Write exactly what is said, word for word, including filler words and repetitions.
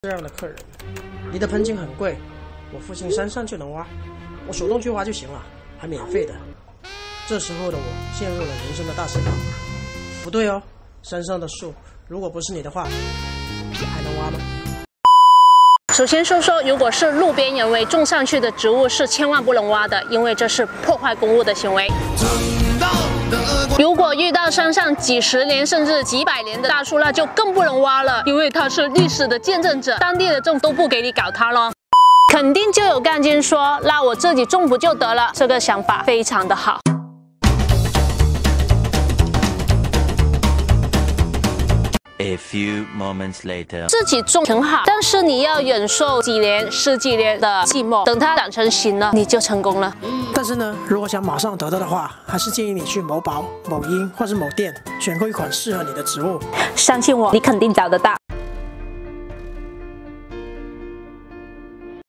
这样的客人，你的盆景很贵，我附近山上就能挖，我手动去挖就行了，还免费的。这时候的我陷入了人生的大思考，不对哦，山上的树如果不是你的话，还能挖吗？ 首先说说，如果是路边人为种上去的植物，是千万不能挖的，因为这是破坏公物的行为。如果遇到山上几十年甚至几百年的大树，那就更不能挖了，因为它是历史的见证者，当地的政府都不给你搞它了。肯定就有干劲说，那我自己种不就得了？这个想法非常的好。 A few moments later， 自己种挺好，但是你要忍受几年、十几年的寂寞，等它长成型了，你就成功了。 但是呢，如果想马上得到的话，还是建议你去某宝、某音或是某店选购一款适合你的植物。 相信我，你肯定找得到。